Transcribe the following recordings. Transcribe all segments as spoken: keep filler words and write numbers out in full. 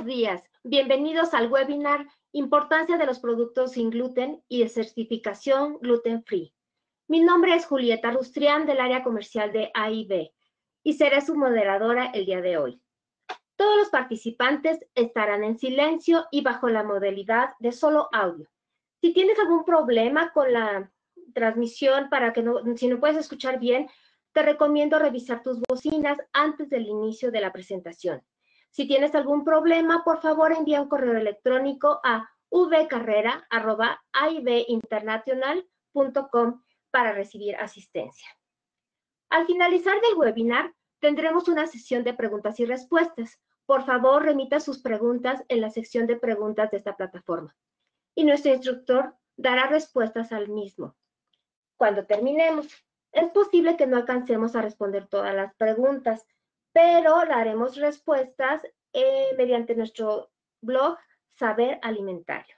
buenos días. Bienvenidos al webinar Importancia de los productos sin gluten y de certificación gluten free. Mi nombre es Julieta Rustrián del área comercial de A I B y seré su moderadora el día de hoy. Todos los participantes estarán en silencio y bajo la modalidad de solo audio. Si tienes algún problema con la transmisión, para que no, si no puedes escuchar bien, te recomiendo revisar tus bocinas antes del inicio de la presentación. Si tienes algún problema, por favor envía un correo electrónico a v carrera arroba a i b international punto com para recibir asistencia. Al finalizar del webinar, tendremos una sesión de preguntas y respuestas. Por favor, remita sus preguntas en la sección de preguntas de esta plataforma y nuestro instructor dará respuestas al mismo. Cuando terminemos, es posible que no alcancemos a responder todas las preguntas, pero daremos respuestas eh, mediante nuestro blog Saber Alimentario.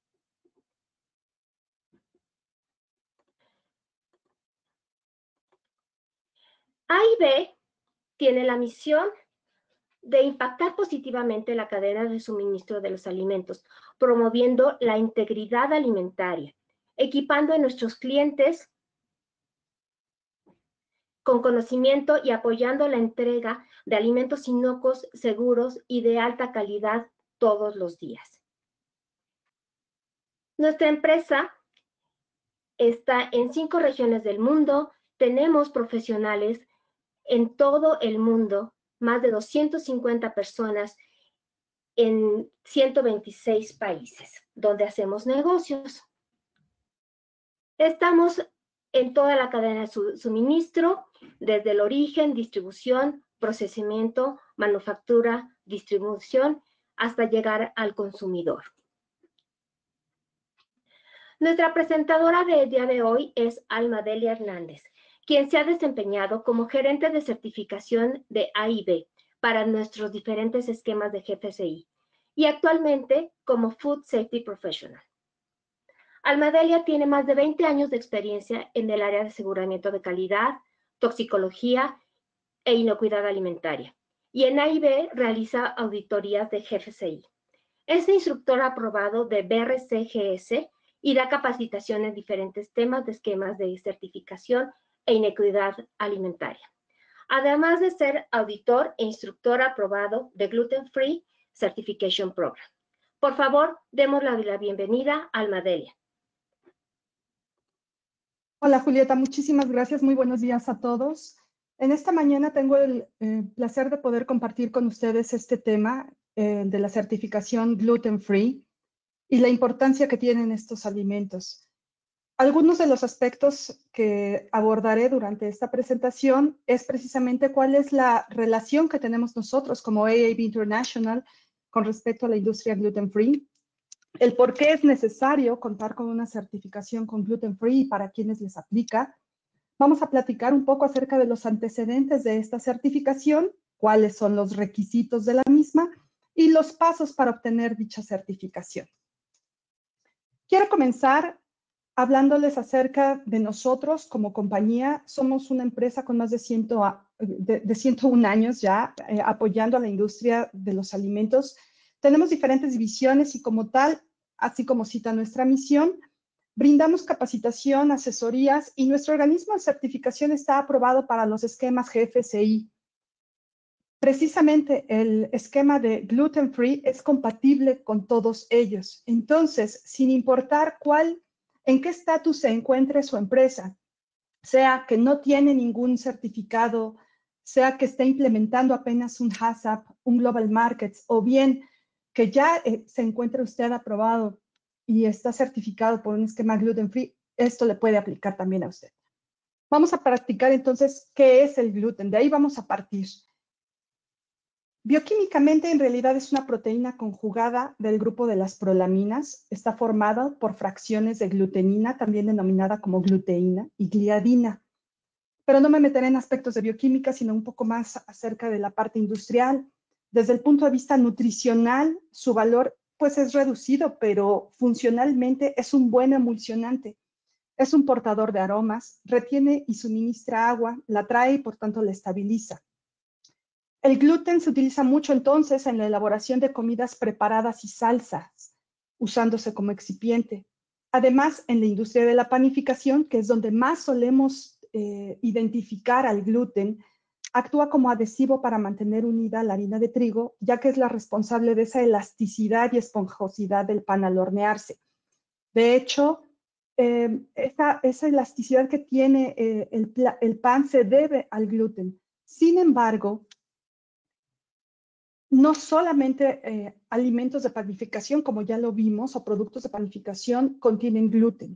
A I B tiene la misión de impactar positivamente la cadena de suministro de los alimentos, promoviendo la integridad alimentaria, equipando a nuestros clientes con conocimiento y apoyando la entrega de alimentos inocuos, seguros y de alta calidad todos los días. Nuestra empresa está en cinco regiones del mundo, tenemos profesionales en todo el mundo, más de doscientas cincuenta personas en ciento veintiséis países donde hacemos negocios. Estamos en toda la cadena de su, suministro, desde el origen, distribución, procesamiento, manufactura, distribución, hasta llegar al consumidor. Nuestra presentadora del día de hoy es Alma Delia Hernández, quien se ha desempeñado como gerente de certificación de A I B para nuestros diferentes esquemas de G F C I y actualmente como Food Safety Professional. Alma Delia tiene más de veinte años de experiencia en el área de aseguramiento de calidad, toxicología e inocuidad alimentaria. Y en A I B realiza auditorías de G F C I. Es instructor aprobado de B R C G S y da capacitación en diferentes temas de esquemas de certificación e inocuidad alimentaria. Además de ser auditor e instructor aprobado de Gluten Free Certification Program. Por favor, demos la, la bienvenida a Alma Delia. Hola Julieta, muchísimas gracias. Muy buenos días a todos. En esta mañana tengo el eh, placer de poder compartir con ustedes este tema eh, de la certificación gluten free y la importancia que tienen estos alimentos. Algunos de los aspectos que abordaré durante esta presentación es precisamente cuál es la relación que tenemos nosotros como A I B International con respecto a la industria gluten free. El por qué es necesario contar con una certificación con gluten free y para quienes les aplica. Vamos a platicar un poco acerca de los antecedentes de esta certificación, cuáles son los requisitos de la misma y los pasos para obtener dicha certificación. Quiero comenzar hablándoles acerca de nosotros como compañía. Somos una empresa con más de, ciento, de, de ciento uno años ya eh, apoyando a la industria de los alimentos. Tenemos diferentes divisiones y como tal, así como cita nuestra misión, brindamos capacitación, asesorías y nuestro organismo de certificación está aprobado para los esquemas G F C I. Precisamente el esquema de gluten free es compatible con todos ellos. Entonces, sin importar cuál, en qué estatus se encuentre su empresa, sea que no tiene ningún certificado, sea que esté implementando apenas un HACCP, un Global Markets, o bien que ya eh, se encuentre usted aprobado y está certificado por un esquema gluten free, esto le puede aplicar también a usted. Vamos a practicar entonces qué es el gluten, de ahí vamos a partir. Bioquímicamente, en realidad es una proteína conjugada del grupo de las prolaminas. Está formada por fracciones de glutenina, también denominada como gluteína, y gliadina. Pero no me meteré en aspectos de bioquímica, sino un poco más acerca de la parte industrial. Desde el punto de vista nutricional, su valor pues es reducido, pero funcionalmente es un buen emulsionante. Es un portador de aromas, retiene y suministra agua, la trae y por tanto la estabiliza. El gluten se utiliza mucho entonces en la elaboración de comidas preparadas y salsas, usándose como excipiente. Además, en la industria de la panificación, que es donde más solemos eh, identificar al gluten, actúa como adhesivo para mantener unida la harina de trigo, ya que es la responsable de esa elasticidad y esponjosidad del pan al hornearse. De hecho, eh, esa, esa elasticidad que tiene eh, el, el pan se debe al gluten. Sin embargo, no solamente eh, alimentos de panificación, como ya lo vimos, o productos de panificación contienen gluten.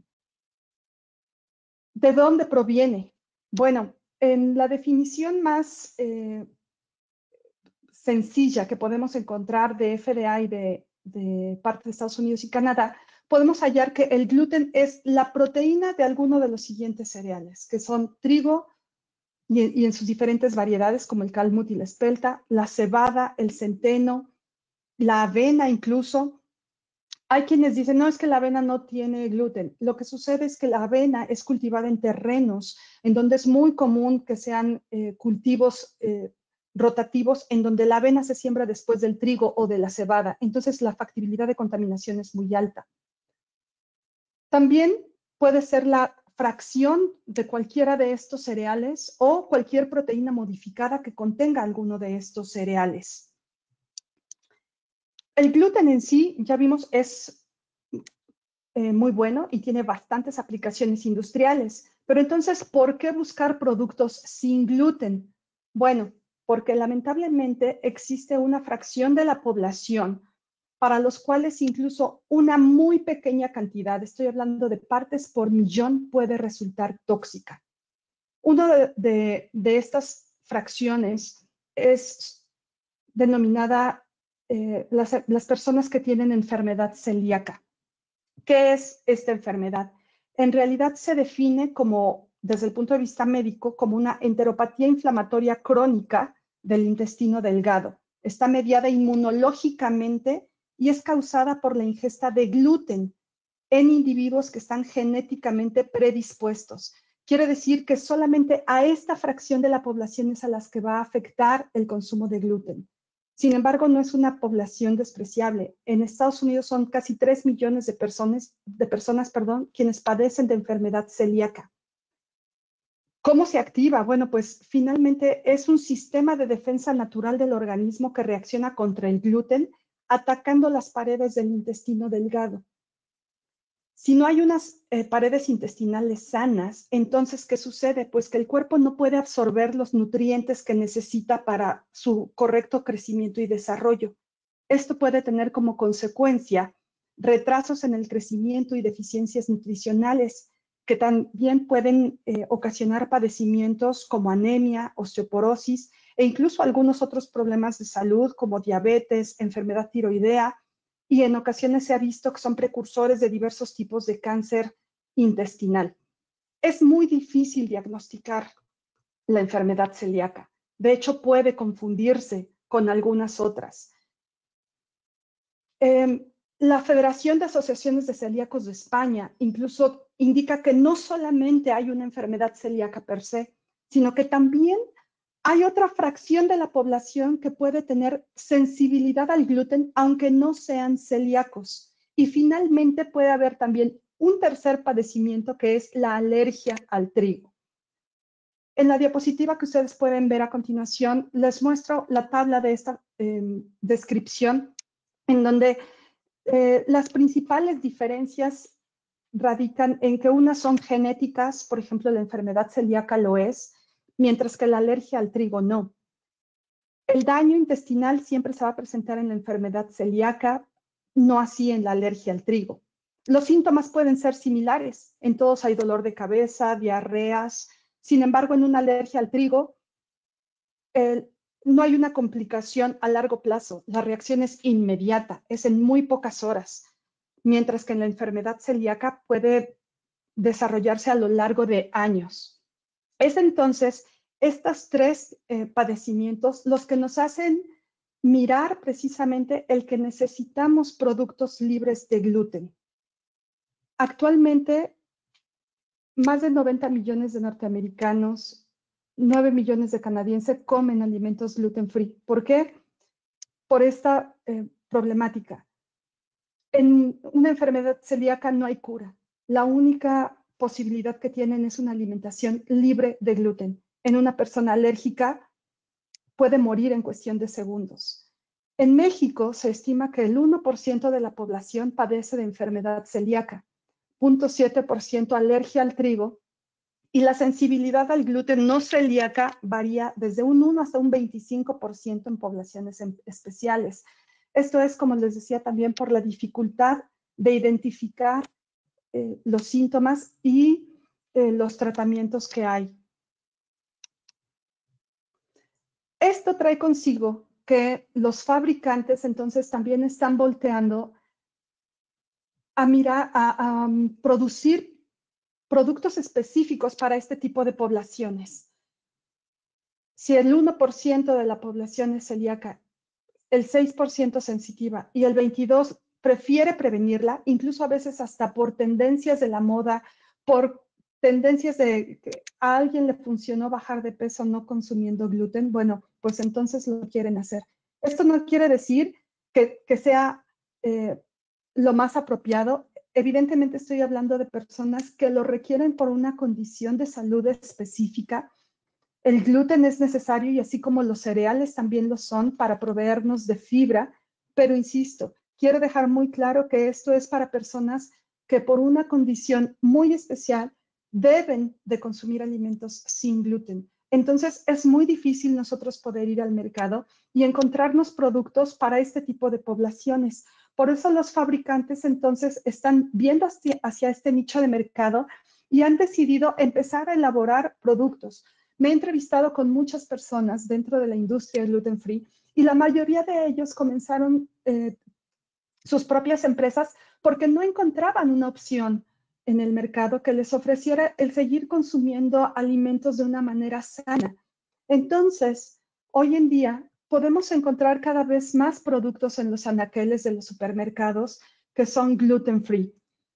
¿De dónde proviene? Bueno, en la definición más eh, sencilla que podemos encontrar de F D A y de, de parte de Estados Unidos y Canadá, podemos hallar que el gluten es la proteína de alguno de los siguientes cereales, que son trigo y, y en sus diferentes variedades, como el calmut y la espelta, la cebada, el centeno, la avena incluso. Hay quienes dicen, no, es que la avena no tiene gluten. Lo que sucede es que la avena es cultivada en terrenos en donde es muy común que sean eh, cultivos eh, rotativos, en donde la avena se siembra después del trigo o de la cebada. Entonces, la factibilidad de contaminación es muy alta. También puede ser la fracción de cualquiera de estos cereales o cualquier proteína modificada que contenga alguno de estos cereales. El gluten en sí, ya vimos, es Eh, muy bueno y tiene bastantes aplicaciones industriales. Pero entonces, ¿por qué buscar productos sin gluten? Bueno, porque lamentablemente existe una fracción de la población para los cuales incluso una muy pequeña cantidad, estoy hablando de partes por millón, puede resultar tóxica. Una de, de, de estas fracciones es denominada eh, las, las personas que tienen enfermedad celíaca. ¿Qué es esta enfermedad? En realidad se define como, desde el punto de vista médico, como una enteropatía inflamatoria crónica del intestino delgado. Está mediada inmunológicamente y es causada por la ingesta de gluten en individuos que están genéticamente predispuestos. Quiere decir que solamente a esta fracción de la población es a las que va a afectar el consumo de gluten. Sin embargo, no es una población despreciable. En Estados Unidos son casi tres millones de personas, de personas perdón, quienes padecen de enfermedad celíaca. ¿Cómo se activa? Bueno, pues finalmente es un sistema de defensa natural del organismo que reacciona contra el gluten, atacando las paredes del intestino delgado. Si no hay unas eh, paredes intestinales sanas, entonces, ¿qué sucede? Pues que el cuerpo no puede absorber los nutrientes que necesita para su correcto crecimiento y desarrollo. Esto puede tener como consecuencia retrasos en el crecimiento y deficiencias nutricionales que también pueden eh, ocasionar padecimientos como anemia, osteoporosis e incluso algunos otros problemas de salud como diabetes, enfermedad tiroidea, y en ocasiones se ha visto que son precursores de diversos tipos de cáncer intestinal. Es muy difícil diagnosticar la enfermedad celíaca. De hecho, puede confundirse con algunas otras. Eh, la Federación de Asociaciones de Celíacos de España incluso indica que no solamente hay una enfermedad celíaca per se, sino que también hay otra fracción de la población que puede tener sensibilidad al gluten, aunque no sean celíacos. Y finalmente puede haber también un tercer padecimiento que es la alergia al trigo. En la diapositiva que ustedes pueden ver a continuación, les muestro la tabla de esta eh, descripción, en donde eh, las principales diferencias radican en que unas son genéticas, por ejemplo, la enfermedad celíaca lo es, mientras que la alergia al trigo no. El daño intestinal siempre se va a presentar en la enfermedad celíaca, no así en la alergia al trigo. Los síntomas pueden ser similares. En todos hay dolor de cabeza, diarreas. Sin embargo, en una alergia al trigo, eh, no hay una complicación a largo plazo. La reacción es inmediata, es en muy pocas horas. Mientras que en la enfermedad celíaca puede desarrollarse a lo largo de años. Es entonces estos tres eh, padecimientos los que nos hacen mirar precisamente el que necesitamos productos libres de gluten. Actualmente, más de noventa millones de norteamericanos nueve millones de canadienses comen alimentos gluten free. ¿Por qué? Por esta eh, problemática. En una enfermedad celíaca no hay cura. La única posibilidad que tienen es una alimentación libre de gluten. En una persona alérgica puede morir en cuestión de segundos. En México se estima que el uno por ciento de la población padece de enfermedad celíaca, cero punto siete por ciento alergia al trigo, y la sensibilidad al gluten no celíaca varía desde un uno hasta un veinticinco por ciento en poblaciones especiales. Esto es, como les decía, también por la dificultad de identificar eh, los síntomas y eh, los tratamientos que hay. Esto trae consigo que los fabricantes entonces también están volteando a mirar, a, a um, producir productos específicos para este tipo de poblaciones. Si el uno por ciento de la población es celíaca, el seis por ciento sensitiva y el veintidós por ciento prefiere prevenirla, incluso a veces hasta por tendencias de la moda, por tendencias de que a alguien le funcionó bajar de peso no consumiendo gluten, bueno, pues entonces lo quieren hacer. Esto no quiere decir que, que sea eh, lo más apropiado. Evidentemente estoy hablando de personas que lo requieren por una condición de salud específica. El gluten es necesario y así como los cereales también lo son para proveernos de fibra, pero insisto, quiero dejar muy claro que esto es para personas que por una condición muy especial deben de consumir alimentos sin gluten. Entonces es muy difícil nosotros poder ir al mercado y encontrarnos productos para este tipo de poblaciones. Por eso los fabricantes entonces están viendo hacia, hacia este nicho de mercado y han decidido empezar a elaborar productos. Me he entrevistado con muchas personas dentro de la industria gluten free y la mayoría de ellos comenzaron eh, sus propias empresas porque no encontraban una opción en el mercado que les ofreciera el seguir consumiendo alimentos de una manera sana. Entonces, hoy en día podemos encontrar cada vez más productos en los anaqueles de los supermercados que son gluten free.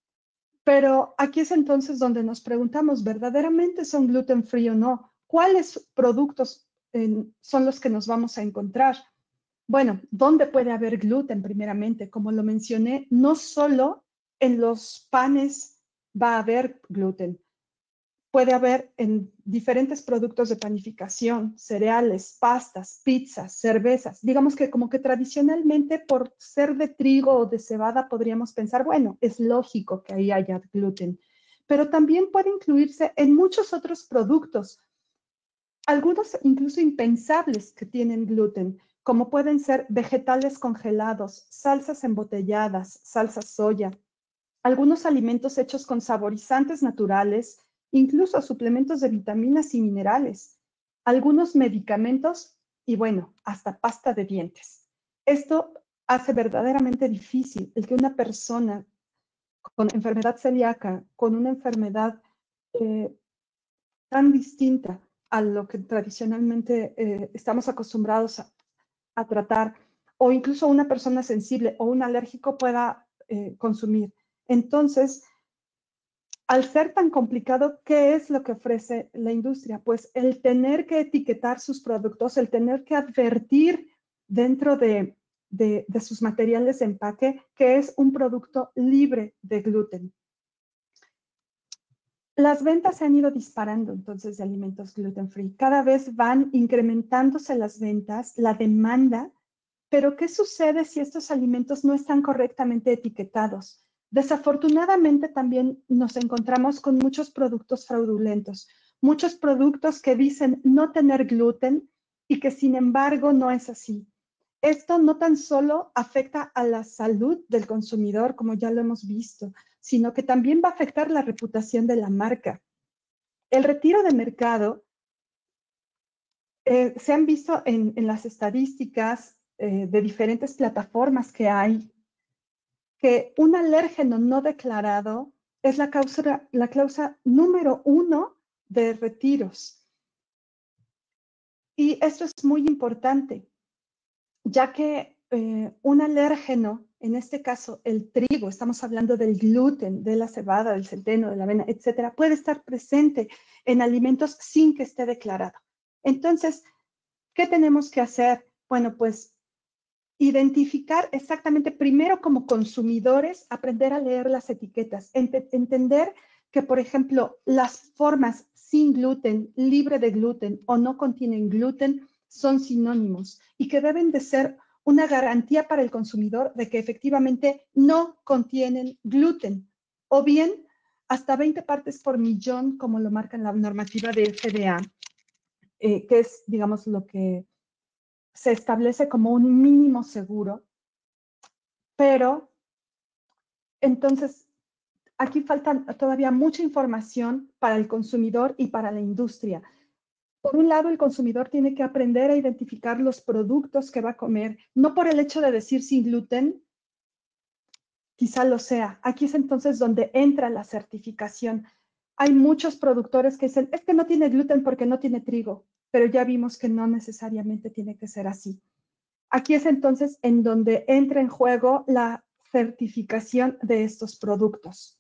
Pero aquí es entonces donde nos preguntamos, ¿verdaderamente son gluten free o no? ¿Cuáles productos eh, son los que nos vamos a encontrar? Bueno, ¿dónde puede haber gluten primeramente? Como lo mencioné, no solo en los panes va a haber gluten. Puede haber en diferentes productos de panificación, cereales, pastas, pizzas, cervezas. Digamos que como que tradicionalmente por ser de trigo o de cebada podríamos pensar, bueno, es lógico que ahí haya gluten. Pero también puede incluirse en muchos otros productos, algunos incluso impensables que tienen gluten, como pueden ser vegetales congelados, salsas embotelladas, salsa soya, algunos alimentos hechos con saborizantes naturales, incluso suplementos de vitaminas y minerales, algunos medicamentos y bueno, hasta pasta de dientes. Esto hace verdaderamente difícil el que una persona con enfermedad celíaca, con una enfermedad eh, tan distinta a lo que tradicionalmente eh, estamos acostumbrados a, a tratar, o incluso una persona sensible o un alérgico pueda eh, consumir. Entonces, al ser tan complicado, ¿qué es lo que ofrece la industria? Pues el tener que etiquetar sus productos, el tener que advertir dentro de, de, de sus materiales de empaque que es un producto libre de gluten. Las ventas se han ido disparando entonces de alimentos gluten free. Cada vez van incrementándose las ventas, la demanda, pero ¿qué sucede si estos alimentos no están correctamente etiquetados? Desafortunadamente también nos encontramos con muchos productos fraudulentos, muchos productos que dicen no tener gluten y que sin embargo no es así. Esto no tan solo afecta a la salud del consumidor, como ya lo hemos visto, sino que también va a afectar la reputación de la marca. El retiro de mercado, eh, se han visto en, en las estadísticas eh, de diferentes plataformas que hay, que un alérgeno no declarado es la causa, la causa número uno de retiros. Y esto es muy importante, ya que eh, un alérgeno, en este caso el trigo, estamos hablando del gluten, de la cebada, del centeno, de la avena, etcétera, puede estar presente en alimentos sin que esté declarado. Entonces, ¿qué tenemos que hacer? Bueno, pues identificar exactamente, primero como consumidores, aprender a leer las etiquetas, ent entender que, por ejemplo, las formas sin gluten, libre de gluten o no contienen gluten son sinónimos y que deben de ser una garantía para el consumidor de que efectivamente no contienen gluten, o bien hasta veinte partes por millón, como lo marca en la normativa de F D A, eh, que es, digamos, lo que se establece como un mínimo seguro, pero entonces aquí falta todavía mucha información para el consumidor y para la industria. Por un lado, el consumidor tiene que aprender a identificar los productos que va a comer, no por el hecho de decir sin gluten, quizá lo sea. Aquí es entonces donde entra la certificación. Hay muchos productores que dicen, es que no tiene gluten porque no tiene trigo, pero ya vimos que no necesariamente tiene que ser así. Aquí es entonces en donde entra en juego la certificación de estos productos.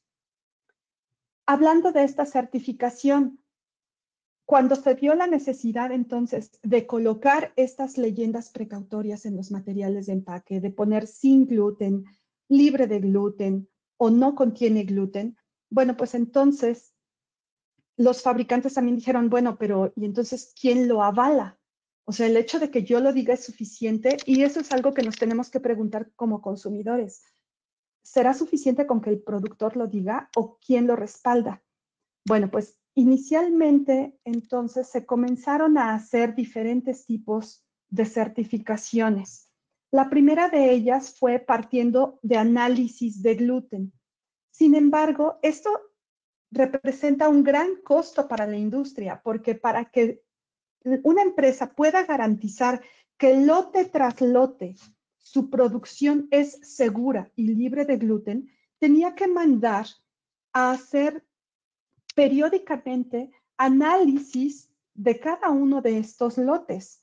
Hablando de esta certificación, cuando se vio la necesidad entonces de colocar estas leyendas precautorias en los materiales de empaque, de poner sin gluten, libre de gluten o no contiene gluten, bueno, pues entonces los fabricantes también dijeron, bueno, pero ¿y entonces quién lo avala? O sea, el hecho de que yo lo diga es suficiente y eso es algo que nos tenemos que preguntar como consumidores. ¿Será suficiente con que el productor lo diga o quién lo respalda? Bueno, pues inicialmente entonces se comenzaron a hacer diferentes tipos de certificaciones. La primera de ellas fue partiendo de análisis de gluten. Sin embargo, esto representa un gran costo para la industria, porque para que una empresa pueda garantizar que lote tras lote su producción es segura y libre de gluten, tenía que mandar a hacer periódicamente análisis de cada uno de estos lotes.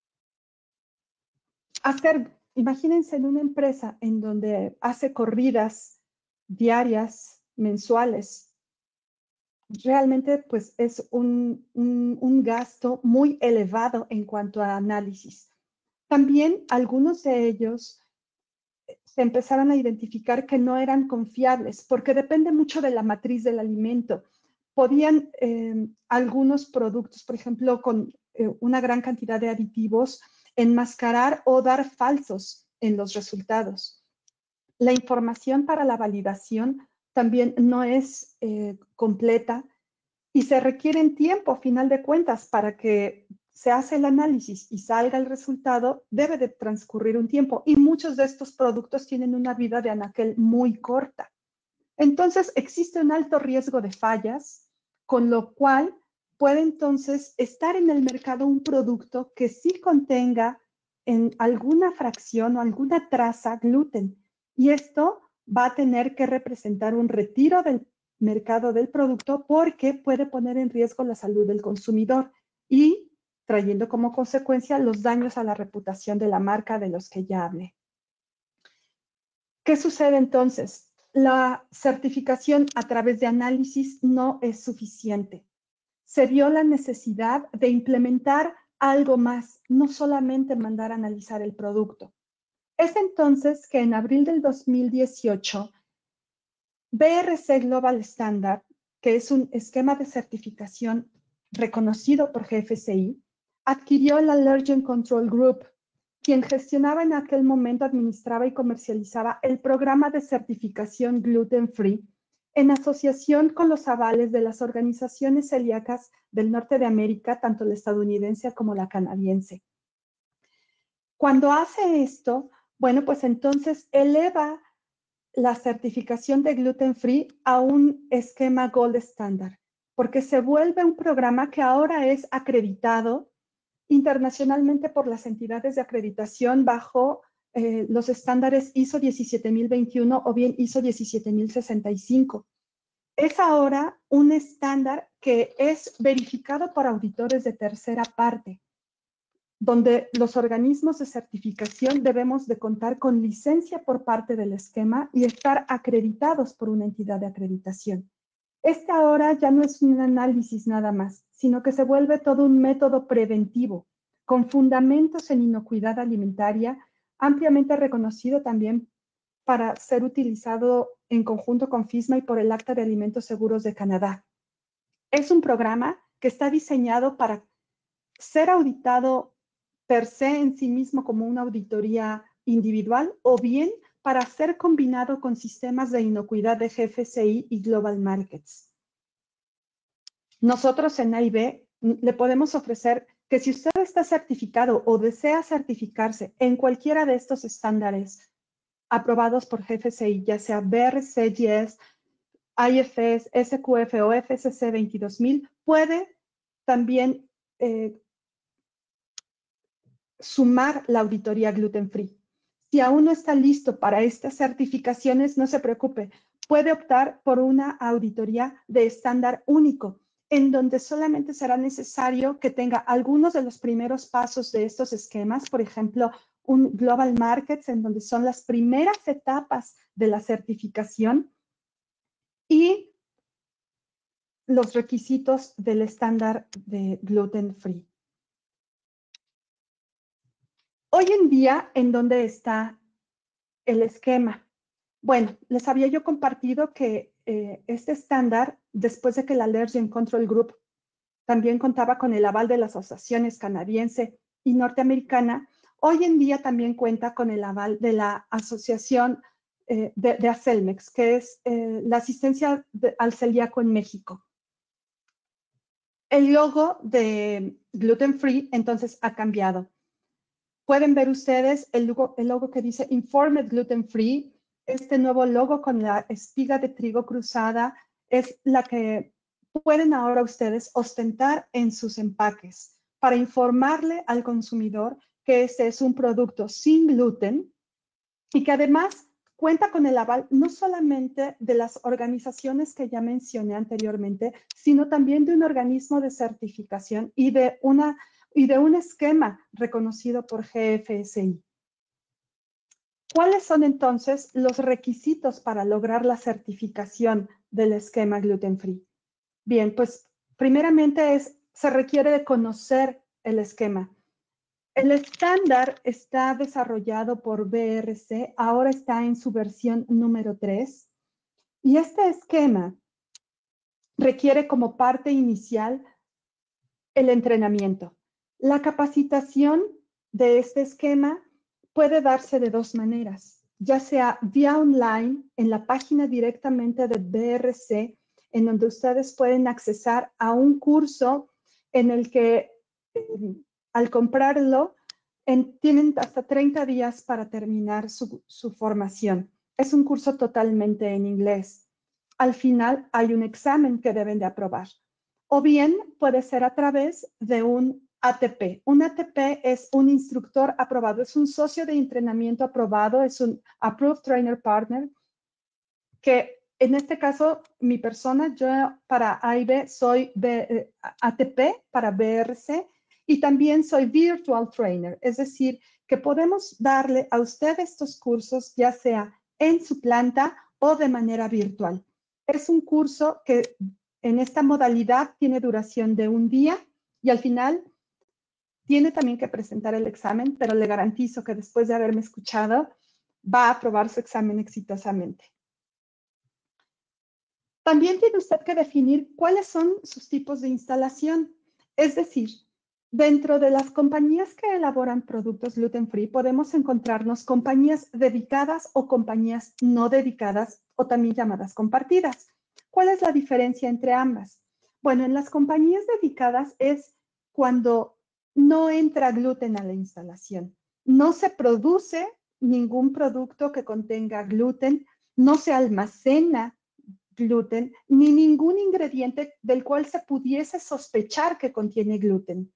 Hacer, imagínense en una empresa en donde hace corridas diarias, mensuales, realmente pues es un, un, un gasto muy elevado en cuanto a análisis. También algunos de ellos se empezaron a identificar que no eran confiables porque depende mucho de la matriz del alimento. Podían eh, algunos productos, por ejemplo, con eh, una gran cantidad de aditivos, enmascarar o dar falsos en los resultados. La información para la validación también no es eh, completa y se requiere tiempo, a final de cuentas, para que se hace el análisis y salga el resultado, debe de transcurrir un tiempo. Y muchos de estos productos tienen una vida de anaquel muy corta. Entonces, existe un alto riesgo de fallas, con lo cual puede entonces estar en el mercado un producto que sí contenga en alguna fracción o alguna traza gluten. Y esto va a tener que representar un retiro del mercado del producto porque puede poner en riesgo la salud del consumidor y trayendo como consecuencia los daños a la reputación de la marca de los que ya hablé. ¿Qué sucede entonces? La certificación a través de análisis no es suficiente. Se vio la necesidad de implementar algo más, no solamente mandar a analizar el producto. Es entonces que en abril del dos mil dieciocho, B R C Global Standard, que es un esquema de certificación reconocido por G F C I, adquirió el Allergen Control Group, quien gestionaba en aquel momento, administraba y comercializaba el programa de certificación Gluten Free en asociación con los avales de las organizaciones celíacas del norte de América, tanto la estadounidense como la canadiense. Cuando hace esto, bueno, pues entonces eleva la certificación de gluten free a un esquema Gold Standard, porque se vuelve un programa que ahora es acreditado internacionalmente por las entidades de acreditación bajo eh, los estándares I S O diecisiete mil veintiuno o bien I S O diecisiete mil sesenta y cinco. Es ahora un estándar que es verificado por auditores de tercera parte, donde los organismos de certificación debemos de contar con licencia por parte del esquema y estar acreditados por una entidad de acreditación. Este ahora ya no es un análisis nada más, sino que se vuelve todo un método preventivo, con fundamentos en inocuidad alimentaria, ampliamente reconocido también para ser utilizado en conjunto con FISMA y por el Acta de Alimentos Seguros de Canadá. Es un programa que está diseñado para ser auditado per se en sí mismo como una auditoría individual o bien para ser combinado con sistemas de inocuidad de G F S I y Global Markets. Nosotros en A I B le podemos ofrecer que si usted está certificado o desea certificarse en cualquiera de estos estándares aprobados por G F S I, ya sea B R C, G S, I F S, S Q F o F S C veintidós mil, puede también eh, sumar la auditoría gluten free. Si aún no está listo para estas certificaciones, no se preocupe. Puede optar por una auditoría de estándar único, en donde solamente será necesario que tenga algunos de los primeros pasos de estos esquemas, por ejemplo, un Global Markets, en donde son las primeras etapas de la certificación, y los requisitos del estándar de gluten free. Hoy en día, ¿en dónde está el esquema? Bueno, les había yo compartido que eh, este estándar, después de que la Allergen Control Group también contaba con el aval de las asociaciones canadiense y norteamericana, hoy en día también cuenta con el aval de la asociación eh, de, de ACELMEX, que es eh, la asistencia de, al celíaco en México. El logo de Gluten Free entonces ha cambiado. Pueden ver ustedes el logo, el logo que dice Informed Gluten Free. Este nuevo logo con la espiga de trigo cruzada es la que pueden ahora ustedes ostentar en sus empaques para informarle al consumidor que este es un producto sin gluten y que además cuenta con el aval no solamente de las organizaciones que ya mencioné anteriormente, sino también de un organismo de certificación y de, una, y de un esquema reconocido por G F S I. ¿Cuáles son entonces los requisitos para lograr la certificación del esquema gluten free? Bien, pues primeramente es, se requiere de conocer el esquema. El estándar está desarrollado por B R C, ahora está en su versión número tres, y este esquema requiere como parte inicial el entrenamiento. La capacitación de este esquema puede darse de dos maneras, ya sea vía online en la página directamente de B R C, en donde ustedes pueden accesar a un curso en el que eh, al comprarlo en, tienen hasta treinta días para terminar su, su formación. Es un curso totalmente en inglés. Al final hay un examen que deben de aprobar. O bien puede ser a través de un A T P. Un A T P es un instructor aprobado, es un socio de entrenamiento aprobado, es un Approved Trainer Partner, que en este caso, mi persona, yo para A I B soy B, eh, A T P para B R C y también soy Virtual Trainer, es decir, que podemos darle a usted estos cursos ya sea en su planta o de manera virtual. Es un curso que en esta modalidad tiene duración de un día y al final tiene también que presentar el examen, pero le garantizo que después de haberme escuchado va a aprobar su examen exitosamente. También tiene usted que definir cuáles son sus tipos de instalación. Es decir, dentro de las compañías que elaboran productos gluten free podemos encontrarnos compañías dedicadas o compañías no dedicadas o también llamadas compartidas. ¿Cuál es la diferencia entre ambas? Bueno, en las compañías dedicadas es cuando no entra gluten a la instalación. No se produce ningún producto que contenga gluten, no se almacena gluten, ni ningún ingrediente del cual se pudiese sospechar que contiene gluten.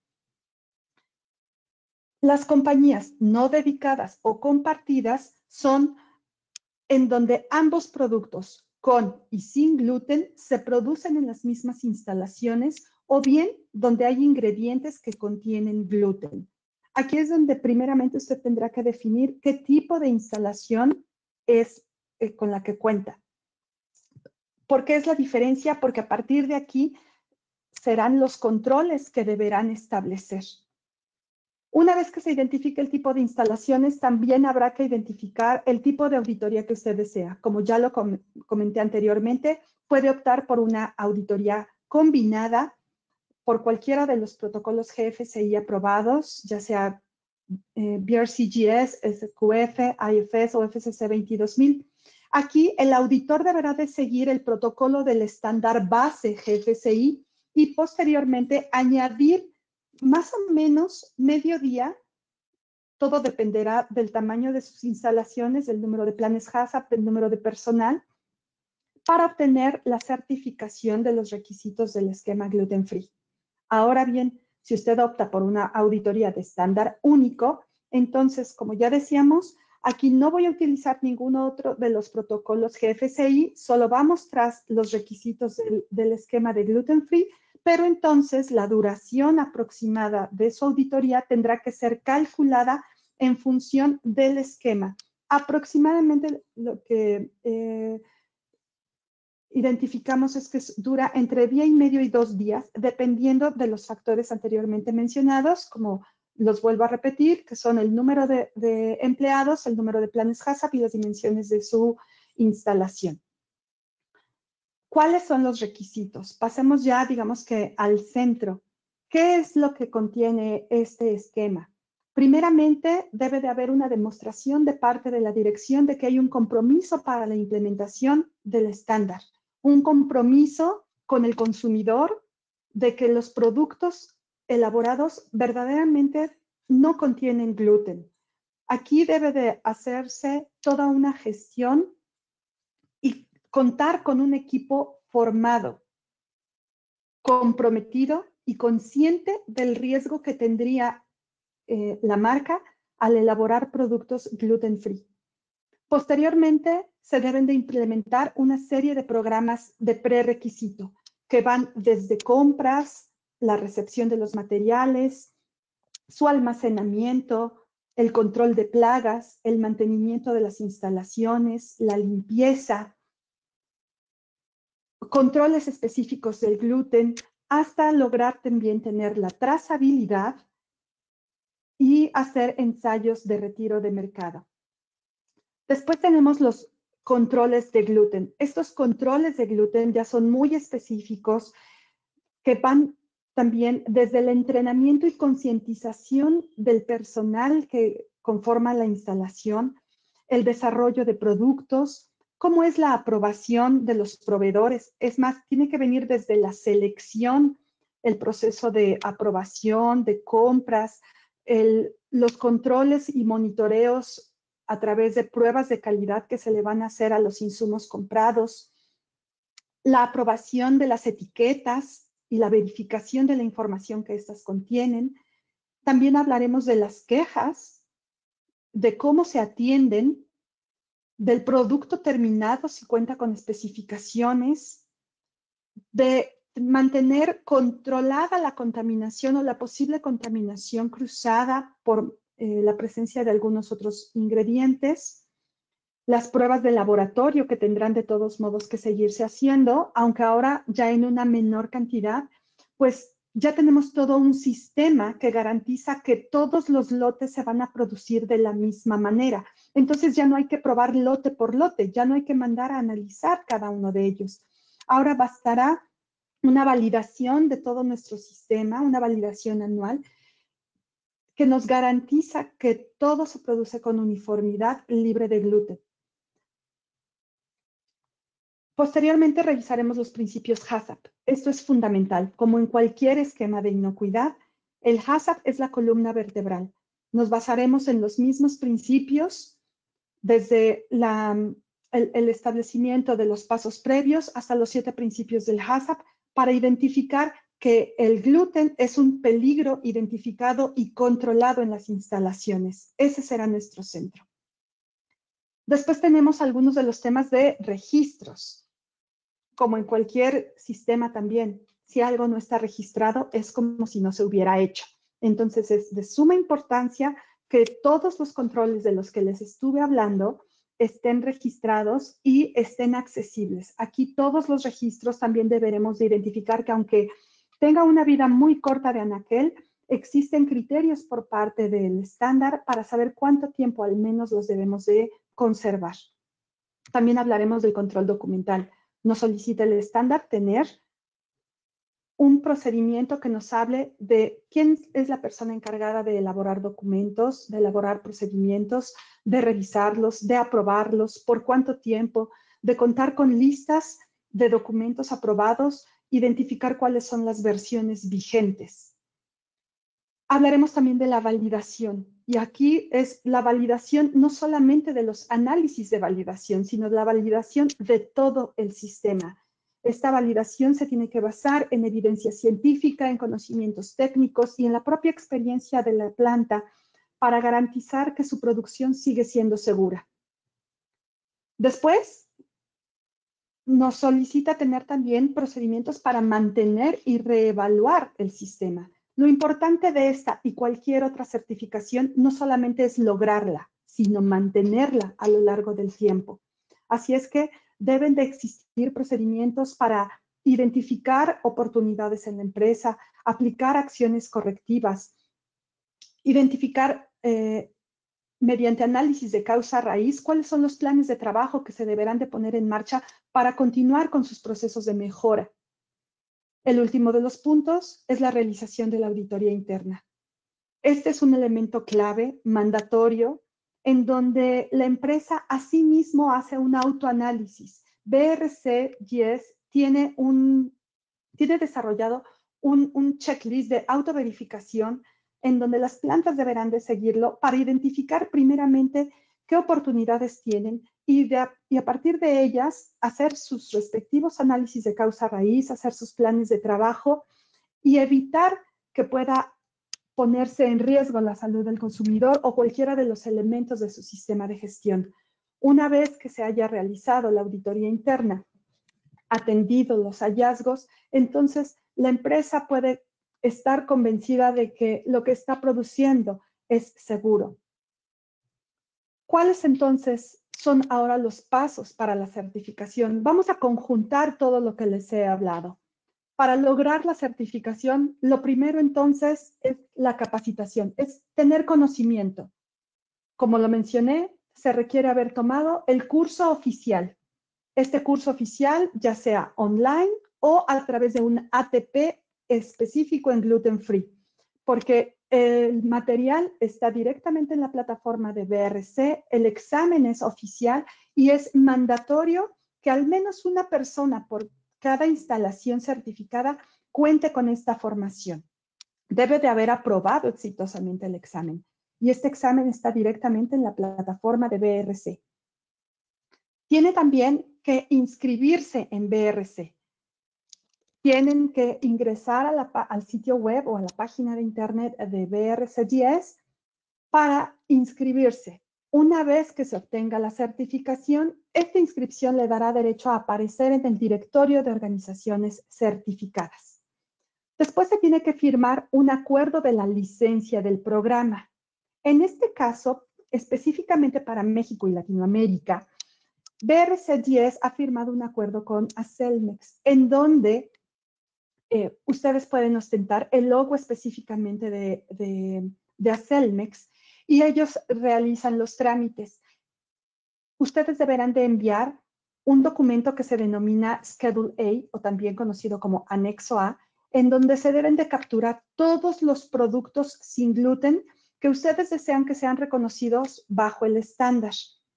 Las compañías no dedicadas o compartidas son en donde ambos productos con y sin gluten se producen en las mismas instalaciones o bien donde hay ingredientes que contienen gluten. Aquí es donde primeramente usted tendrá que definir qué tipo de instalación es eh, con la que cuenta. ¿Por qué es la diferencia? Porque a partir de aquí serán los controles que deberán establecer. Una vez que se identifique el tipo de instalaciones, también habrá que identificar el tipo de auditoría que usted desea. Como ya lo com comenté anteriormente, puede optar por una auditoría combinada por cualquiera de los protocolos G F C I aprobados, ya sea eh, B R C G S, S Q F, I F S o F C C veintidós mil. Aquí el auditor deberá de seguir el protocolo del estándar base G F C I y posteriormente añadir más o menos medio día. Todo dependerá del tamaño de sus instalaciones, del número de planes HACCP, del número de personal, para obtener la certificación de los requisitos del esquema gluten free. Ahora bien, si usted opta por una auditoría de estándar único, entonces, como ya decíamos, aquí no voy a utilizar ningún otro de los protocolos G F C I, solo vamos tras los requisitos del, del esquema de gluten free, pero entonces la duración aproximada de su auditoría tendrá que ser calculada en función del esquema. Aproximadamente lo que eh, identificamos es que dura entre día y medio y dos días, dependiendo de los factores anteriormente mencionados, como los vuelvo a repetir, que son el número de, de empleados, el número de planes HACCP y las dimensiones de su instalación. ¿Cuáles son los requisitos? Pasemos ya, digamos que al centro. ¿Qué es lo que contiene este esquema? Primeramente, debe de haber una demostración de parte de la dirección de que hay un compromiso para la implementación del estándar, un compromiso con el consumidor de que los productos elaborados verdaderamente no contienen gluten. Aquí debe de hacerse toda una gestión y contar con un equipo formado, comprometido y consciente del riesgo que tendría eh, la marca al elaborar productos gluten free. Posteriormente, se deben de implementar una serie de programas de prerequisito que van desde compras, la recepción de los materiales, su almacenamiento, el control de plagas, el mantenimiento de las instalaciones, la limpieza, controles específicos del gluten, hasta lograr también tener la trazabilidad y hacer ensayos de retiro de mercado. Después tenemos los controles de gluten. Estos controles de gluten ya son muy específicos, que van también desde el entrenamiento y concientización del personal que conforma la instalación, el desarrollo de productos, cómo es la aprobación de los proveedores. Es más, tiene que venir desde la selección, el proceso de aprobación, de compras, el, los controles y monitoreos a través de pruebas de calidad que se le van a hacer a los insumos comprados, la aprobación de las etiquetas y la verificación de la información que éstas contienen. También hablaremos de las quejas, de cómo se atienden, del producto terminado si cuenta con especificaciones, de mantener controlada la contaminación o la posible contaminación cruzada por eh, la presencia de algunos otros ingredientes, las pruebas de laboratorio que tendrán de todos modos que seguirse haciendo, aunque ahora ya en una menor cantidad, pues ya tenemos todo un sistema que garantiza que todos los lotes se van a producir de la misma manera. Entonces ya no hay que probar lote por lote, ya no hay que mandar a analizar cada uno de ellos. Ahora bastará una validación de todo nuestro sistema, una validación anual, que nos garantiza que todo se produce con uniformidad, libre de gluten. Posteriormente revisaremos los principios HACCP. Esto es fundamental. Como en cualquier esquema de inocuidad, el HACCP es la columna vertebral. Nos basaremos en los mismos principios desde la, el, el establecimiento de los pasos previos hasta los siete principios del HACCP para identificar que el gluten es un peligro identificado y controlado en las instalaciones. Ese será nuestro centro. Después tenemos algunos de los temas de registros. Como en cualquier sistema también, si algo no está registrado, es como si no se hubiera hecho. Entonces, es de suma importancia que todos los controles de los que les estuve hablando estén registrados y estén accesibles. Aquí todos los registros también deberemos de identificar que aunque tenga una vida muy corta de anaquel, existen criterios por parte del estándar para saber cuánto tiempo al menos los debemos de conservar. También hablaremos del control documental. Nos solicita el estándar tener un procedimiento que nos hable de quién es la persona encargada de elaborar documentos, de elaborar procedimientos, de revisarlos, de aprobarlos, por cuánto tiempo, de contar con listas de documentos aprobados, identificar cuáles son las versiones vigentes. Hablaremos también de la validación, y aquí es la validación no solamente de los análisis de validación, sino la validación de todo el sistema. Esta validación se tiene que basar en evidencia científica, en conocimientos técnicos y en la propia experiencia de la planta para garantizar que su producción sigue siendo segura. Después, nos solicita tener también procedimientos para mantener y reevaluar el sistema. Lo importante de esta y cualquier otra certificación no solamente es lograrla, sino mantenerla a lo largo del tiempo. Así es que deben de existir procedimientos para identificar oportunidades en la empresa, aplicar acciones correctivas, identificar eh, mediante análisis de causa raíz cuáles son los planes de trabajo que se deberán de poner en marcha para continuar con sus procesos de mejora. El último de los puntos es la realización de la auditoría interna. Este es un elemento clave, mandatorio, en donde la empresa asimismo hace un autoanálisis. B R C G S tiene, un, tiene desarrollado un, un checklist de autoverificación en donde las plantas deberán de seguirlo para identificar primeramente qué oportunidades tienen y, de, y a partir de ellas hacer sus respectivos análisis de causa raíz, hacer sus planes de trabajo y evitar que pueda ponerse en riesgo la salud del consumidor o cualquiera de los elementos de su sistema de gestión. Una vez que se haya realizado la auditoría interna, atendido los hallazgos, entonces la empresa puede estar convencida de que lo que está produciendo es seguro. ¿Cuáles entonces son ahora los pasos para la certificación? Vamos a conjuntar todo lo que les he hablado. Para lograr la certificación, lo primero entonces es la capacitación, es tener conocimiento. Como lo mencioné, se requiere haber tomado el curso oficial. Este curso oficial, ya sea online o a través de un A T P específico en gluten free, porque el material está directamente en la plataforma de B R C, el examen es oficial y es mandatorio que al menos una persona por cada instalación certificada cuente con esta formación. Debe de haber aprobado exitosamente el examen y este examen está directamente en la plataforma de B R C. Tiene también que inscribirse en B R C. Tienen que ingresar a la, al sitio web o a la página de internet de B R C G S para inscribirse. Una vez que se obtenga la certificación, esta inscripción le dará derecho a aparecer en el directorio de organizaciones certificadas. Después se tiene que firmar un acuerdo de la licencia del programa. En este caso, específicamente para México y Latinoamérica, B R C G S ha firmado un acuerdo con Acelmex, en donde eh, ustedes pueden ostentar el logo específicamente de, de, de Acelmex y ellos realizan los trámites. Ustedes deberán de enviar un documento que se denomina Schedule A, o también conocido como Anexo A, en donde se deben de capturar todos los productos sin gluten que ustedes desean que sean reconocidos bajo el estándar.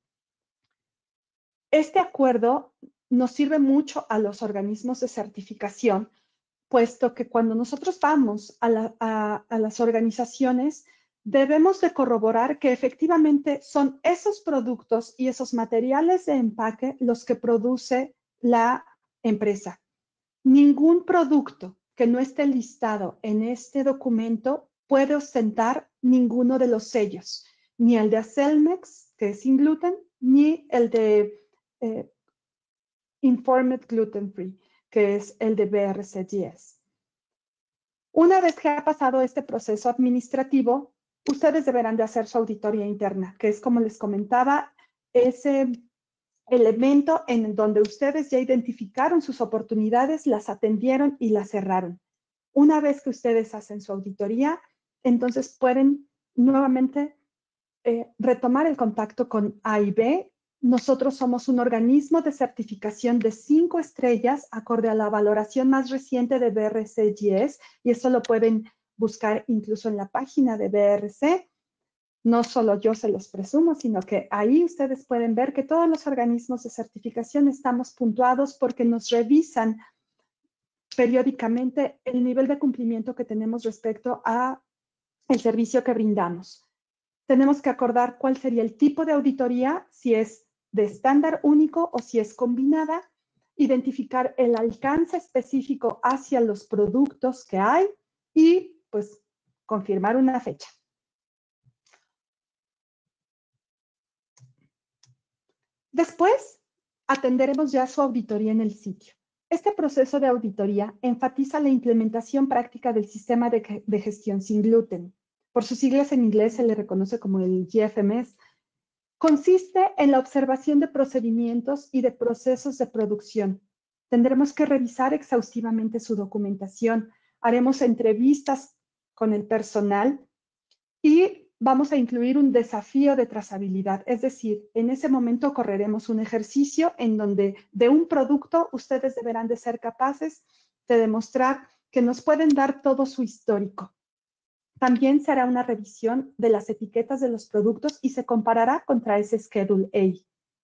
Este acuerdo nos sirve mucho a los organismos de certificación, puesto que cuando nosotros vamos a, la, a, a las organizaciones, debemos de corroborar que efectivamente son esos productos y esos materiales de empaque los que produce la empresa. Ningún producto que no esté listado en este documento puede ostentar ninguno de los sellos, ni el de Acelmex, que es sin gluten, ni el de Eh, Informed Gluten Free, que es el de B R C G S. Una vez que ha pasado este proceso administrativo, ustedes deberán de hacer su auditoría interna, que es como les comentaba, ese elemento en donde ustedes ya identificaron sus oportunidades, las atendieron y las cerraron. Una vez que ustedes hacen su auditoría, entonces pueden nuevamente eh, retomar el contacto con A I B. Nosotros somos un organismo de certificación de cinco estrellas acorde a la valoración más reciente de B R C G S, y eso lo pueden buscar incluso en la página de B R C. No solo yo se los presumo, sino que ahí ustedes pueden ver que todos los organismos de certificación estamos puntuados porque nos revisan periódicamente el nivel de cumplimiento que tenemos respecto a el servicio que brindamos. Tenemos que acordar cuál sería el tipo de auditoría, si es de estándar único o si es combinada, identificar el alcance específico hacia los productos que hay y pues confirmar una fecha. Después, atenderemos ya su auditoría en el sitio. Este proceso de auditoría enfatiza la implementación práctica del sistema de, de gestión sin gluten. Por sus siglas en inglés se le reconoce como el G F M S. Consiste en la observación de procedimientos y de procesos de producción. Tendremos que revisar exhaustivamente su documentación. Haremos entrevistas con el personal y vamos a incluir un desafío de trazabilidad. Es decir, en ese momento correremos un ejercicio en donde de un producto ustedes deberán de ser capaces de demostrar que nos pueden dar todo su histórico. También se hará una revisión de las etiquetas de los productos y se comparará contra ese Schedule A.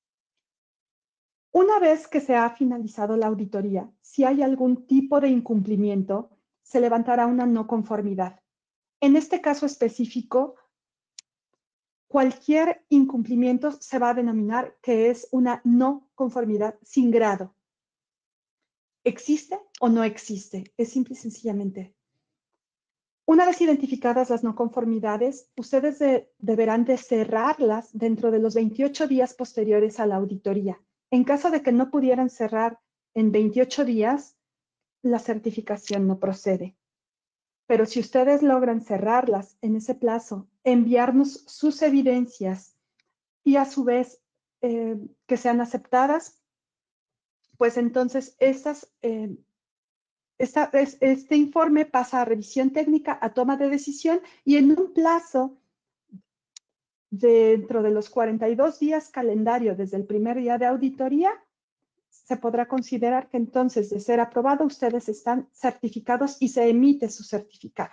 Una vez que se ha finalizado la auditoría, si hay algún tipo de incumplimiento, se levantará una no conformidad. En este caso específico, cualquier incumplimiento se va a denominar que es una no conformidad sin grado. ¿Existe o no existe? Es simple y sencillamente. Una vez identificadas las no conformidades, ustedes de, deberán de cerrarlas dentro de los veintiocho días posteriores a la auditoría. En caso de que no pudieran cerrar en veintiocho días, la certificación no procede. Pero si ustedes logran cerrarlas en ese plazo, enviarnos sus evidencias y a su vez eh, que sean aceptadas, pues entonces estas, eh, esta, es, este informe pasa a revisión técnica, a toma de decisión, y en un plazo dentro de los cuarenta y dos días calendario desde el primer día de auditoría, se podrá considerar que entonces, de ser aprobado, ustedes están certificados y se emite su certificado.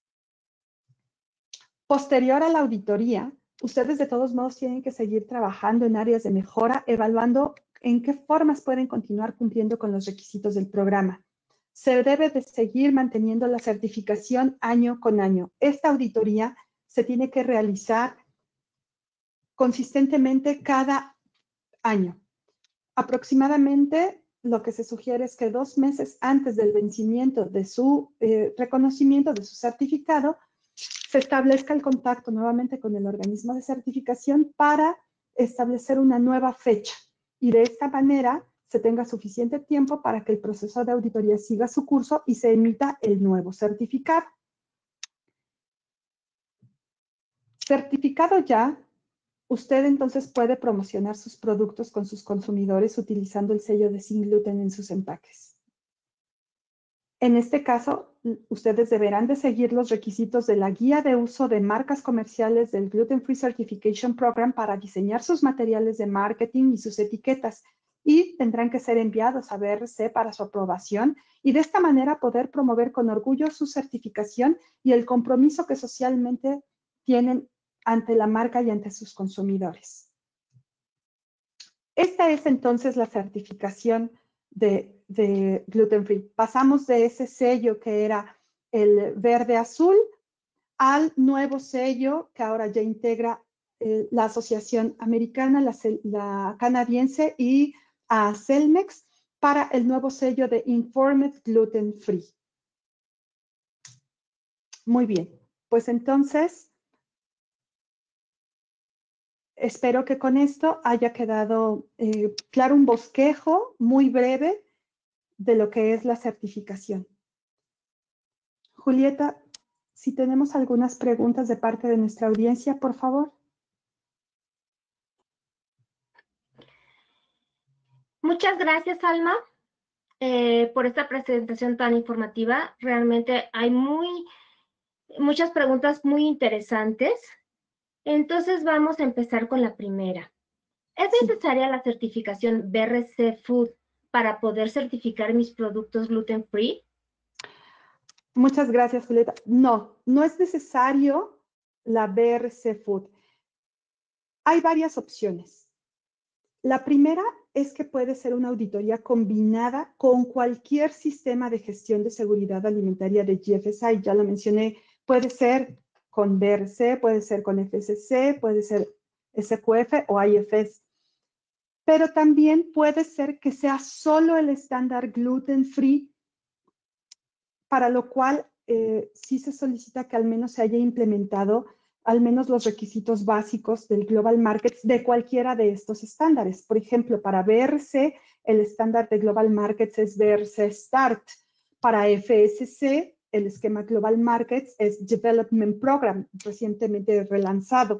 Posterior a la auditoría, ustedes de todos modos tienen que seguir trabajando en áreas de mejora, evaluando en qué formas pueden continuar cumpliendo con los requisitos del programa. Se debe de seguir manteniendo la certificación año con año. Esta auditoría se tiene que realizar consistentemente cada año. Aproximadamente lo que se sugiere es que dos meses antes del vencimiento de su eh, reconocimiento de su certificado, se establezca el contacto nuevamente con el organismo de certificación para establecer una nueva fecha. Y de esta manera se tenga suficiente tiempo para que el proceso de auditoría siga su curso y se emita el nuevo certificado. Certificado ya, usted entonces puede promocionar sus productos con sus consumidores utilizando el sello de Sin Gluten en sus empaques. En este caso, ustedes deberán de seguir los requisitos de la guía de uso de marcas comerciales del Gluten Free Certification Program para diseñar sus materiales de marketing y sus etiquetas, y tendrán que ser enviados a B R C para su aprobación y de esta manera poder promover con orgullo su certificación y el compromiso que socialmente tienen ante la marca y ante sus consumidores. Esta es entonces la certificación de, de Gluten Free. Pasamos de ese sello que era el verde azul al nuevo sello que ahora ya integra eh, la Asociación Americana, la, la canadiense y a Celmex para el nuevo sello de Informed Gluten Free. Muy bien, pues entonces espero que con esto haya quedado eh, claro un bosquejo muy breve de lo que es la certificación. Julieta, si tenemos algunas preguntas de parte de nuestra audiencia, por favor. Muchas gracias, Alma, eh, por esta presentación tan informativa. Realmente hay muy, muchas preguntas muy interesantes. Entonces vamos a empezar con la primera. ¿Es Sí. necesaria la certificación B R C Food para poder certificar mis productos gluten free? Muchas gracias, Julieta. No, no es necesario la B R C Food. Hay varias opciones. La primera es que puede ser una auditoría combinada con cualquier sistema de gestión de seguridad alimentaria de G F S I. Ya lo mencioné, puede ser con B R C, puede ser con F S C, puede ser S Q F o I F S. Pero también puede ser que sea solo el estándar gluten free, para lo cual eh, sí se solicita que al menos se haya implementado al menos los requisitos básicos del Global Markets de cualquiera de estos estándares. Por ejemplo, para B R C, el estándar de Global Markets es B R C Start. Para F S C, el esquema Global Markets es Development Program, recientemente relanzado.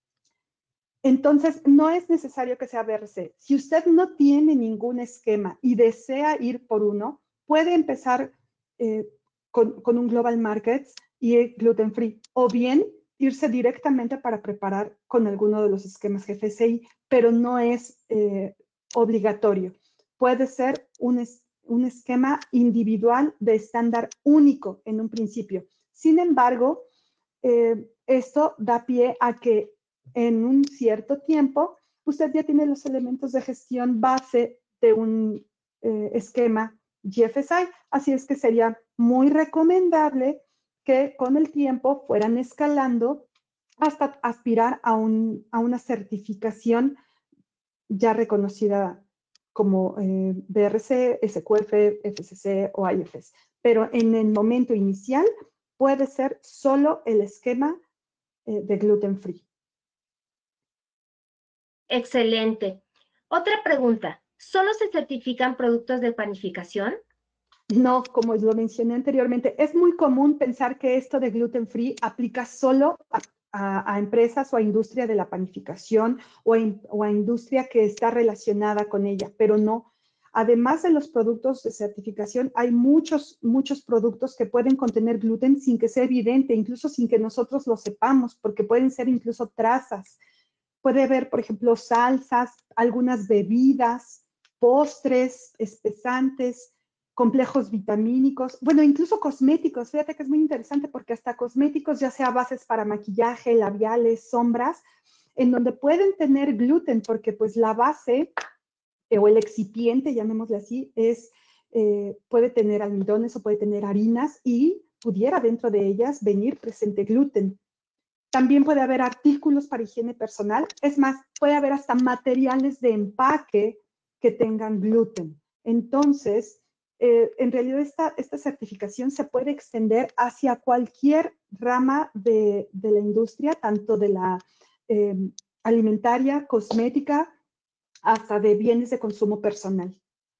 Entonces, no es necesario que sea B R C. Si usted no tiene ningún esquema y desea ir por uno, puede empezar eh, con, con un Global Markets y gluten free, o bien irse directamente para preparar con alguno de los esquemas G F S I, pero no es eh, obligatorio. Puede ser un, es, un esquema individual de estándar único en un principio. Sin embargo, eh, esto da pie a que en un cierto tiempo usted ya tiene los elementos de gestión base de un eh, esquema G F S I, así es que sería muy recomendable que con el tiempo fueran escalando hasta aspirar a, un, a una certificación ya reconocida como eh, B R C, S Q F, F S C o I F S. Pero en el momento inicial puede ser solo el esquema eh, de gluten free. Excelente. Otra pregunta. ¿Solo se certifican productos de panificación? No, como lo mencioné anteriormente, es muy común pensar que esto de gluten free aplica solo a, a, a empresas o a industria de la panificación o a, o a industria que está relacionada con ella, pero no. Además de los productos de certificación, hay muchos, muchos productos que pueden contener gluten sin que sea evidente, incluso sin que nosotros lo sepamos, porque pueden ser incluso trazas. Puede haber, por ejemplo, salsas, algunas bebidas, postres, espesantes, complejos vitamínicos, bueno, incluso cosméticos. Fíjate que es muy interesante porque hasta cosméticos, ya sea bases para maquillaje, labiales, sombras, en donde pueden tener gluten, porque pues la base eh, o el excipiente, llamémosle así, es, eh, puede tener almidones o puede tener harinas y pudiera dentro de ellas venir presente gluten. También puede haber artículos para higiene personal. Es más, puede haber hasta materiales de empaque que tengan gluten. Entonces, eh, en realidad esta, esta certificación se puede extender hacia cualquier rama de, de la industria, tanto de la eh, alimentaria, cosmética, hasta de bienes de consumo personal.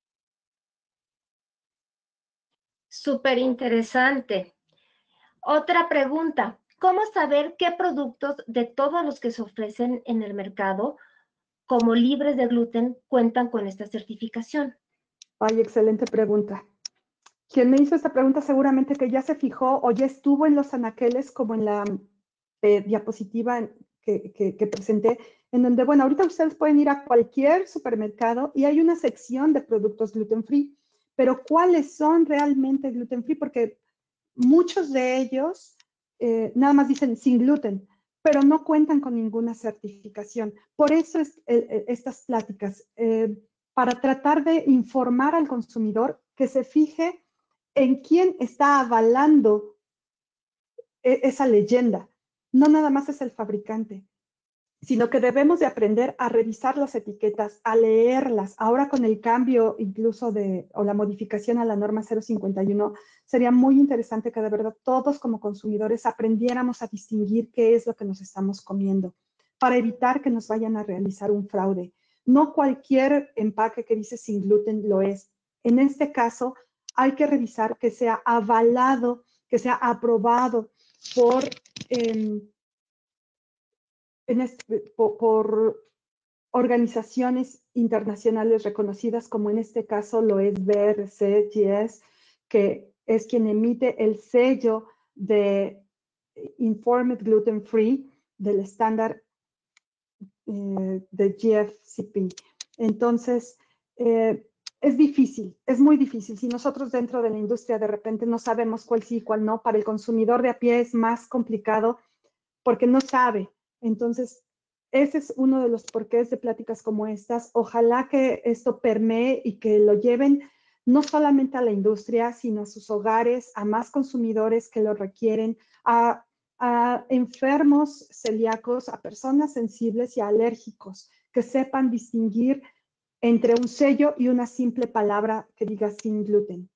Súper interesante. Otra pregunta. ¿Cómo saber qué productos de todos los que se ofrecen en el mercado como libres de gluten cuentan con esta certificación? Ay, excelente pregunta. Quien me hizo esta pregunta seguramente que ya se fijó o ya estuvo en los anaqueles como en la eh, diapositiva que, que, que presenté, en donde, bueno, ahorita ustedes pueden ir a cualquier supermercado y hay una sección de productos gluten free, pero ¿cuáles son realmente gluten free? Porque muchos de ellos eh, nada más dicen sin gluten, pero no cuentan con ninguna certificación. Por eso es eh, estas pláticas, eh, para tratar de informar al consumidor que se fije en quién está avalando esa leyenda. No nada más es el fabricante, sino que debemos de aprender a revisar las etiquetas, a leerlas. Ahora con el cambio incluso de, o la modificación a la norma cero cincuenta y uno, sería muy interesante que de verdad todos como consumidores aprendiéramos a distinguir qué es lo que nos estamos comiendo, para evitar que nos vayan a realizar un fraude. No cualquier empaque que dice sin gluten lo es. En este caso, hay que revisar que sea avalado, que sea aprobado por... Eh, en este, por, por organizaciones internacionales reconocidas, como en este caso lo es B R C G S, que es quien emite el sello de Informed Gluten Free del estándar eh, de G F C P. Entonces, eh, es difícil, es muy difícil. Si nosotros dentro de la industria de repente no sabemos cuál sí y cuál no, para el consumidor de a pie es más complicado porque no sabe. Entonces, ese es uno de los porqués de pláticas como estas. Ojalá que esto permee y que lo lleven no solamente a la industria, sino a sus hogares, a más consumidores que lo requieren, a, a enfermos celíacos, a personas sensibles y a alérgicos, que sepan distinguir entre un sello y una simple palabra que diga sin gluten.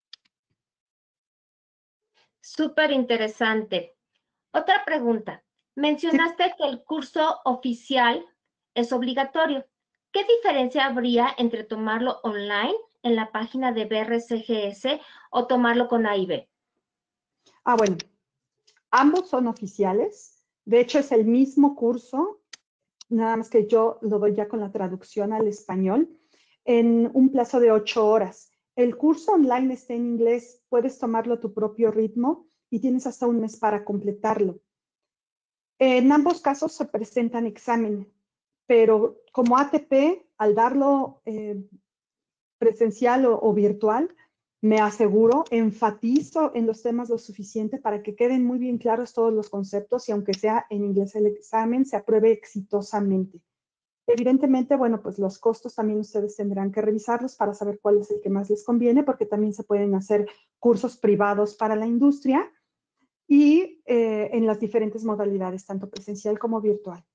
Súper interesante. Otra pregunta. Mencionaste sí. que el curso oficial es obligatorio. ¿Qué diferencia habría entre tomarlo online en la página de B R C G S o tomarlo con A I B? Ah, bueno, ambos son oficiales. De hecho, es el mismo curso, nada más que yo lo doy ya con la traducción al español, en un plazo de ocho horas. El curso online está en inglés, puedes tomarlo a tu propio ritmo y tienes hasta un mes para completarlo. En ambos casos se presentan exámenes, pero como A T P, al darlo eh, presencial o, o virtual, me aseguro, enfatizo en los temas lo suficiente para que queden muy bien claros todos los conceptos y aunque sea en inglés el examen, se apruebe exitosamente. Evidentemente, bueno, pues los costos también ustedes tendrán que revisarlos para saber cuál es el que más les conviene, porque también se pueden hacer cursos privados para la industria y eh, en las diferentes modalidades, tanto presencial como virtual.